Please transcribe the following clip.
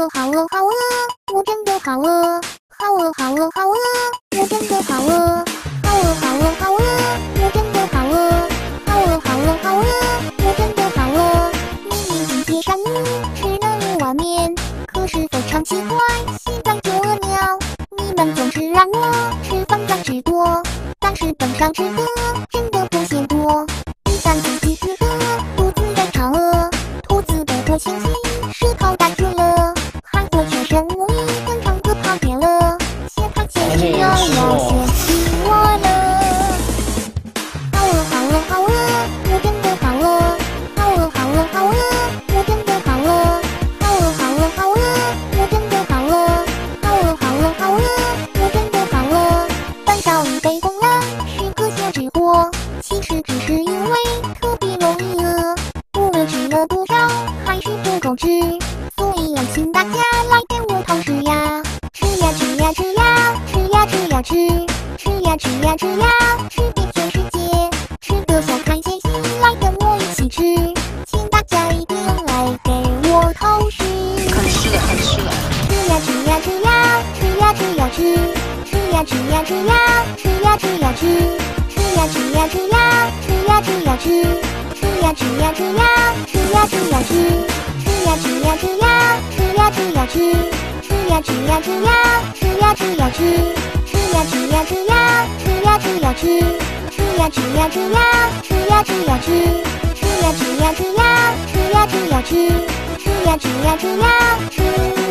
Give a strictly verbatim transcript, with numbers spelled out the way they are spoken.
好饿好饿，我真的好饿，好饿好饿好饿，我真的好饿，好饿好饿好饿，我真的好饿，好饿好饿好饿，我真的好饿。明明今天上午吃了一碗面，可是非常奇怪，现在就饿了。你们总是让我吃饭量吃多，但是本上吃的真的不嫌多。一旦自己吃饿，肚子在超饿，兔子的多清晰，舌头打住了，害我全身无力，跟唱歌跑偏了，写太写只有要写死我了。好饿好饿好饿，我真的好饿，好饿好饿好饿，我真的好饿，好饿好饿好饿，我真的好饿，好饿好饿好饿，我真的好饿。半道一杯红了，是个小吃货，其实只是因为特别容易饿，无论吃了多少还是不够吃，所以邀请大家来跟我同吃呀，吃呀吃呀吃呀，吃呀吃呀吃，吃呀吃呀吃呀，吃遍全世界，吃得笑开心心，来跟我一起吃，请大家一定来给我偷食。 很吃的，很吃的。 吃呀吃呀吃呀，吃呀吃呀吃，吃呀吃呀吃呀，吃呀吃呀吃，吃呀吃呀吃呀，吃呀吃呀吃，吃呀吃呀吃呀，吃呀吃呀吃，吃呀吃呀吃呀，吃呀吃呀吃，吃呀吃呀吃呀，吃呀吃呀吃，吃呀吃呀吃呀，吃呀吃呀吃，吃呀吃呀吃呀，吃呀吃呀吃，吃呀吃呀吃呀，吃呀吃呀吃，吃呀吃呀吃呀，吃。